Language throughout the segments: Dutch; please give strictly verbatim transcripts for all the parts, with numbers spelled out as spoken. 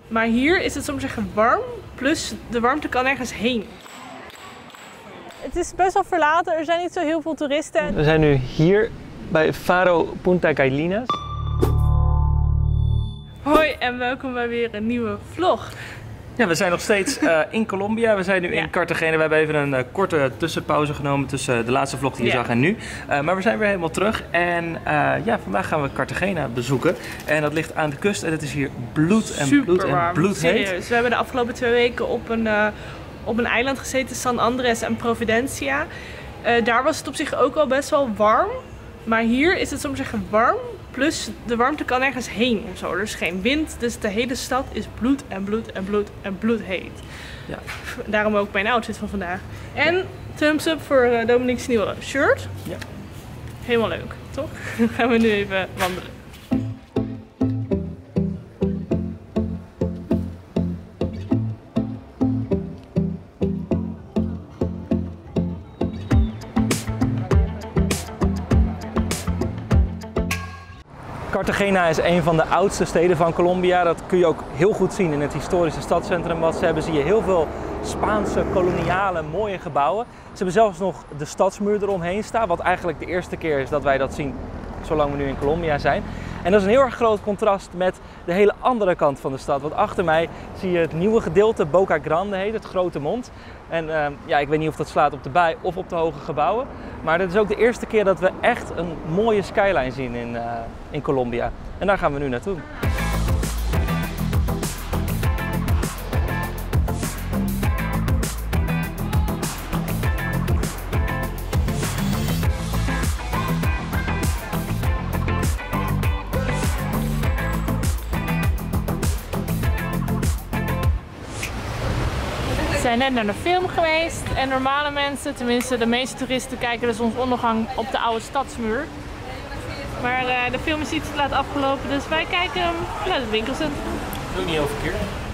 Maar hier is het soms zeggen warm, plus de warmte kan ergens heen. Het is best wel verlaten, er zijn niet zo heel veel toeristen. We zijn nu hier bij Faro Punta Carlinas. Hoi en welkom bij weer een nieuwe vlog. Ja, we zijn nog steeds uh, in Colombia. We zijn nu ja. in Cartagena. We hebben even een uh, korte tussenpauze genomen tussen de laatste vlog die je ja. zag en nu. Uh, maar we zijn weer helemaal terug. En uh, ja, vandaag gaan we Cartagena bezoeken. En dat ligt aan de kust en het is hier bloed en Super bloed en warm. bloedheet. Serieus. We hebben de afgelopen twee weken op een, uh, op een eiland gezeten, San Andres en Providencia. Uh, daar was het op zich ook al best wel warm. Maar hier is het soms zeggen warm. Plus de warmte kan ergens heen of zo. Er is geen wind, dus de hele stad is bloed en bloed en bloed en bloedheet. Ja. Daarom ook mijn outfit van vandaag. En thumbs up voor uh, Dominique's nieuwe shirt. Ja. Helemaal leuk, toch? Dan gaan we nu even wandelen. Cartagena is een van de oudste steden van Colombia. Dat kun je ook heel goed zien in het historische stadscentrum wat ze hebben. Zie je heel veel Spaanse, koloniale, mooie gebouwen. Ze hebben zelfs nog de stadsmuur eromheen staan, wat eigenlijk de eerste keer is dat wij dat zien zolang we nu in Colombia zijn. En dat is een heel erg groot contrast met de hele andere kant van de stad. Want achter mij zie je het nieuwe gedeelte, Boca Grande heet, het grote mond. En uh, ja, ik weet niet of dat slaat op de bij of op de hoge gebouwen. Maar dit is ook de eerste keer dat we echt een mooie skyline zien in, uh, in Colombia. En daar gaan we nu naartoe. We zijn net naar de film geweest en normale mensen, tenminste de meeste toeristen, kijken de zonsondergang op de oude stadsmuur. Maar uh, de film is iets te laat afgelopen, dus wij kijken naar het winkelcentrum. Doe niet heel verkeerd.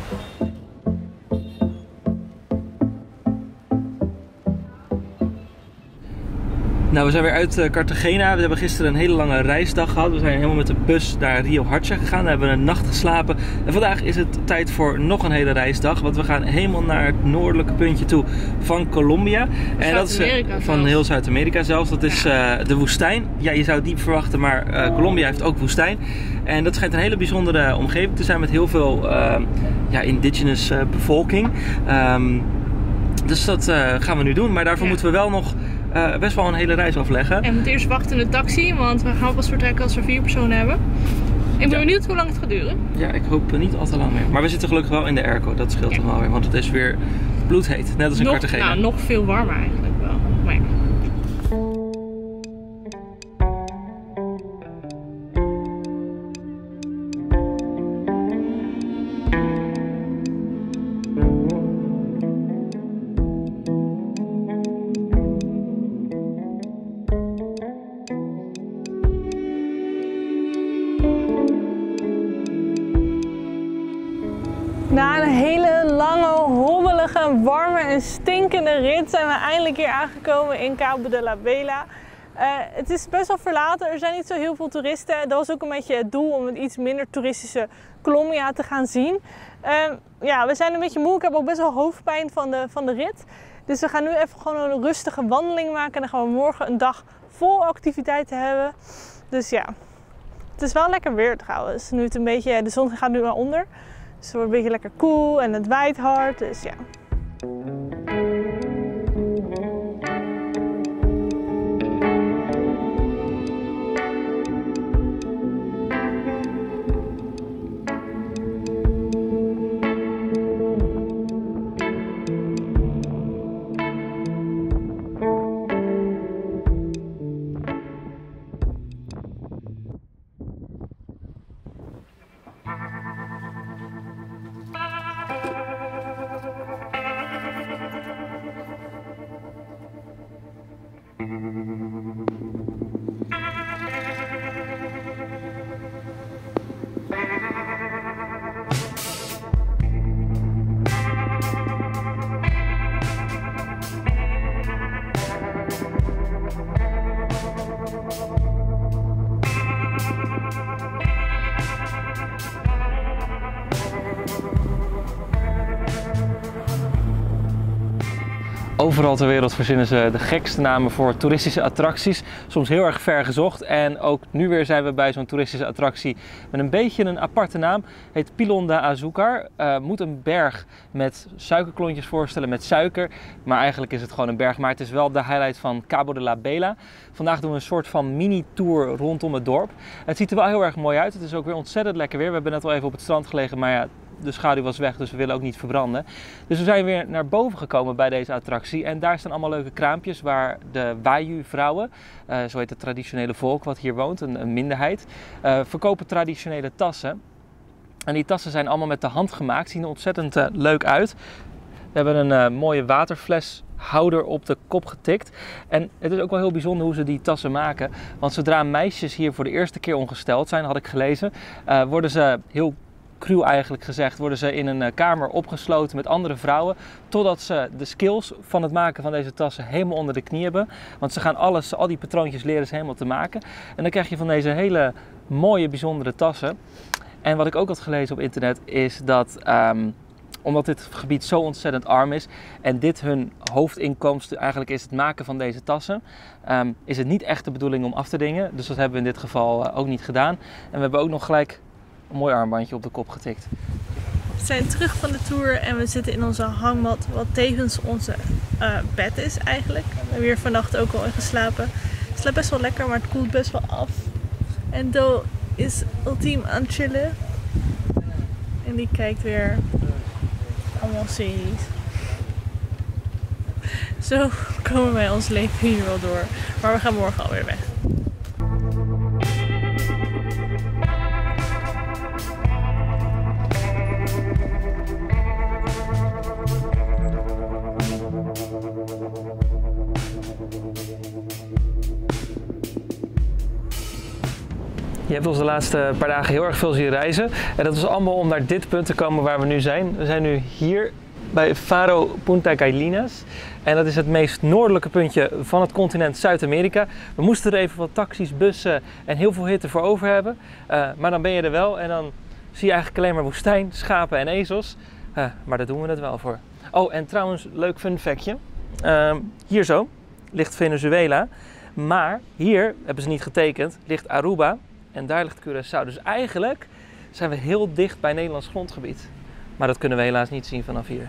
Nou, we zijn weer uit Cartagena. We hebben gisteren een hele lange reisdag gehad. We zijn helemaal met de bus naar Rio Hacha gegaan. We hebben een nacht geslapen. En vandaag is het tijd voor nog een hele reisdag. Want we gaan helemaal naar het noordelijke puntje toe van Colombia. En dat is uh, van heel Zuid-Amerika zelfs. Dat is uh, de woestijn. Ja, je zou het niet verwachten, maar uh, Colombia heeft ook woestijn. En dat schijnt een hele bijzondere omgeving te zijn met heel veel uh, ja, indigenous uh, bevolking. Um, dus dat uh, gaan we nu doen. Maar daarvoor ja. moeten we wel nog Uh, best wel een hele reis afleggen. En we moeten eerst wachten in de taxi, want we gaan pas vertrekken als we vier personen hebben. Ik ben ja. benieuwd hoe lang het gaat duren. Ja, ik hoop niet al te lang meer. Maar we zitten gelukkig wel in de airco, dat scheelt ja. toch wel weer, want het is weer bloedheet, net als in nog, Cartagena. Nou, nog veel warmer eigenlijk wel. Maar ja. Na een hele lange, hobbelige, warme en stinkende rit zijn we eindelijk hier aangekomen in Cabo de la Vela. Uh, het is best wel verlaten, er zijn niet zo heel veel toeristen. Dat was ook een beetje het doel om een iets minder toeristische Colombia te gaan zien. Uh, ja, we zijn een beetje moe, ik heb ook best wel hoofdpijn van de, van de rit. Dus we gaan nu even gewoon een rustige wandeling maken en dan gaan we morgen een dag vol activiteiten hebben. Dus ja, het is wel lekker weer trouwens. Nu het een beetje, de zon gaat nu naar onder. Dus het wordt een beetje lekker koel en het waait hard, dus ja. Overal ter wereld verzinnen ze de gekste namen voor toeristische attracties. Soms heel erg ver gezocht. En ook nu weer zijn we bij zo'n toeristische attractie met een beetje een aparte naam. Heet Pilón de Azúcar. Uh, moet een berg met suikerklontjes voorstellen met suiker. Maar eigenlijk is het gewoon een berg. Maar het is wel de highlight van Cabo de la Vela. Vandaag doen we een soort van mini-tour rondom het dorp. Het ziet er wel heel erg mooi uit. Het is ook weer ontzettend lekker weer. We hebben net wel even op het strand gelegen. Maar ja, de schaduw was weg, dus we willen ook niet verbranden. Dus we zijn weer naar boven gekomen bij deze attractie. En daar staan allemaal leuke kraampjes waar de Wayuu-vrouwen, uh, zo heet het traditionele volk wat hier woont, een, een minderheid, uh, verkopen traditionele tassen. En die tassen zijn allemaal met de hand gemaakt, zien er ontzettend uh, leuk uit. We hebben een uh, mooie waterfleshouder op de kop getikt. En het is ook wel heel bijzonder hoe ze die tassen maken. Want zodra meisjes hier voor de eerste keer ongesteld zijn, had ik gelezen, uh, worden ze heel cruw eigenlijk gezegd, worden ze in een kamer opgesloten met andere vrouwen, totdat ze de skills van het maken van deze tassen helemaal onder de knie hebben. Want ze gaan alles, al die patroontjes leren ze helemaal te maken. En dan krijg je van deze hele mooie, bijzondere tassen. En wat ik ook had gelezen op internet is dat, um, omdat dit gebied zo ontzettend arm is en dit hun hoofdinkomsten eigenlijk is het maken van deze tassen, um, is het niet echt de bedoeling om af te dingen. Dus dat hebben we in dit geval uh, ook niet gedaan. En we hebben ook nog gelijk een mooi armbandje op de kop getikt. We zijn terug van de tour en we zitten in onze hangmat, wat tevens onze uh, bed is eigenlijk. We hebben hier vannacht ook al in geslapen. Het slaapt best wel lekker, maar het koelt best wel af. En Do is ultiem aan het chillen. En die kijkt weer allemaal series. Zo komen wij ons leven hier wel door. Maar we gaan morgen alweer weg. Je hebt ons de laatste paar dagen heel erg veel zien reizen. En dat is allemaal om naar dit punt te komen waar we nu zijn. We zijn nu hier bij Faro Punta Galinas. En dat is het meest noordelijke puntje van het continent Zuid-Amerika. We moesten er even wat taxis, bussen en heel veel hitte voor over hebben. Uh, maar dan ben je er wel en dan zie je eigenlijk alleen maar woestijn, schapen en ezels. Uh, maar daar doen we het wel voor. Oh, en trouwens, leuk fun factje. Uh, hier zo ligt Venezuela. Maar hier, hebben ze niet getekend, ligt Aruba. En daar ligt Curaçao. Dus eigenlijk zijn we heel dicht bij Nederlands grondgebied. Maar dat kunnen we helaas niet zien vanaf hier.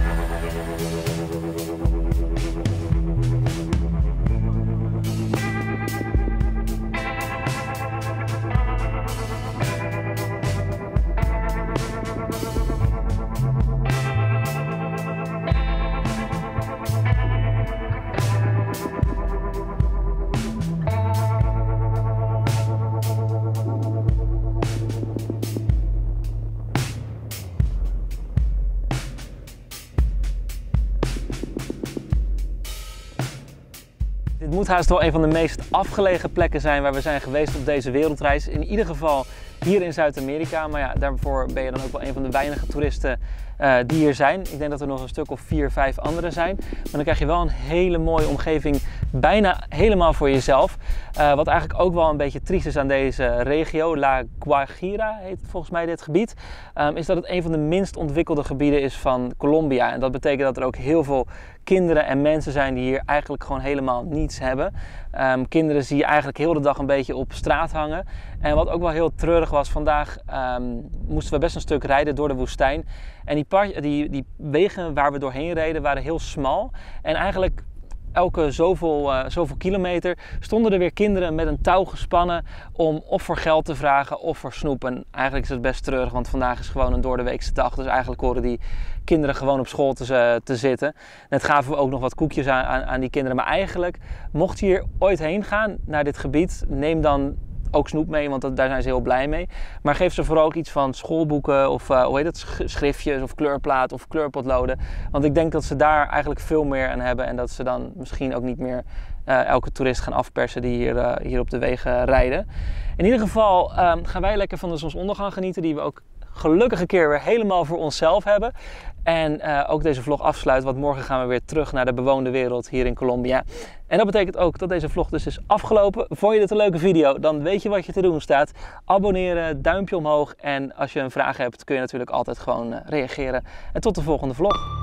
Dit moet haast wel een van de meest afgelegen plekken zijn waar we zijn geweest op deze wereldreis. In ieder geval hier in Zuid-Amerika. Maar ja, daarvoor ben je dan ook wel een van de weinige toeristen uh, die hier zijn. Ik denk dat er nog een stuk of vier, vijf anderen zijn. Maar dan krijg je wel een hele mooie omgeving, bijna helemaal voor jezelf. Uh, wat eigenlijk ook wel een beetje triest is aan deze regio, La Guajira heet volgens mij dit gebied, um, is dat het een van de minst ontwikkelde gebieden is van Colombia. En dat betekent dat er ook heel veel kinderen en mensen zijn die hier eigenlijk gewoon helemaal niets hebben. Um, kinderen zie je eigenlijk heel de dag een beetje op straat hangen. En wat ook wel heel treurig was, vandaag um, moesten we best een stuk rijden door de woestijn. En die, par- die, die wegen waar we doorheen reden waren heel smal. En eigenlijk elke zoveel, uh, zoveel kilometer stonden er weer kinderen met een touw gespannen om of voor geld te vragen of voor snoep. En eigenlijk is het best treurig, want vandaag is gewoon een doordeweekse dag. Dus eigenlijk horen die kinderen gewoon op school te, te zitten. Net gaven we ook nog wat koekjes aan, aan, aan die kinderen. Maar eigenlijk, mocht je hier ooit heen gaan naar dit gebied, neem dan ook snoep mee, want dat, daar zijn ze heel blij mee. Maar geef ze vooral ook iets van schoolboeken of uh, hoe heet het, schriftjes of kleurplaat of kleurpotloden. Want ik denk dat ze daar eigenlijk veel meer aan hebben en dat ze dan misschien ook niet meer uh, elke toerist gaan afpersen die hier, uh, hier op de wegen rijden. In ieder geval um, gaan wij lekker van de zonsondergang genieten, die we ook gelukkig een keer weer helemaal voor onszelf hebben. En uh, ook deze vlog afsluiten, want morgen gaan we weer terug naar de bewoonde wereld hier in Colombia. En dat betekent ook dat deze vlog dus is afgelopen. Vond je dit een leuke video? Dan weet je wat je te doen staat. Abonneren, duimpje omhoog. En als je een vraag hebt kun je natuurlijk altijd gewoon uh, reageren. En tot de volgende vlog.